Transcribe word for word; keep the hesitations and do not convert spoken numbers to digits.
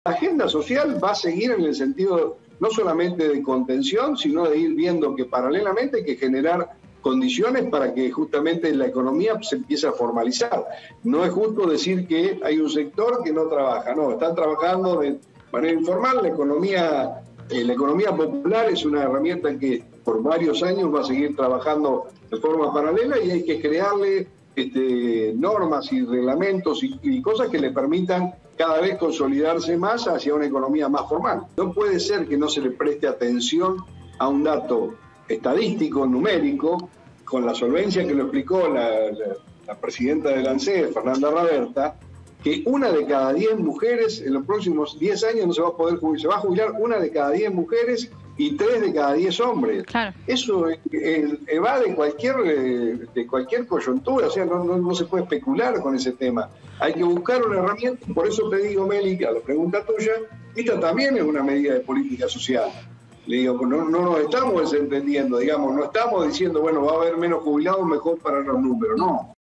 La agenda social va a seguir en el sentido no solamente de contención, sino de ir viendo que paralelamente hay que generar condiciones para que justamente la economía se empiece a formalizar. No es justo decir que hay un sector que no trabaja, no, están trabajando de manera informal. La economía, eh, la economía popular es una herramienta que por varios años va a seguir trabajando de forma paralela y hay que crearle este, normas y reglamentos y, y cosas que le permitan cada vez consolidarse más hacia una economía más formal. No puede ser que no se le preste atención a un dato estadístico, numérico, con la solvencia que lo explicó la, la, la presidenta del ANSES, Fernanda Raberta, que una de cada diez mujeres en los próximos diez años no se va a poder jubilar, se va a jubilar una de cada diez mujeres y tres de cada diez hombres. Claro. Eso evade cualquier, de cualquier coyuntura, o sea, no, no, no se puede especular con ese tema. Hay que buscar una herramienta, por eso te digo, Meli, a la pregunta tuya, esta también es una medida de política social. Le digo, no, no nos estamos desentendiendo, digamos, no estamos diciendo, bueno, va a haber menos jubilados, mejor para los números, no.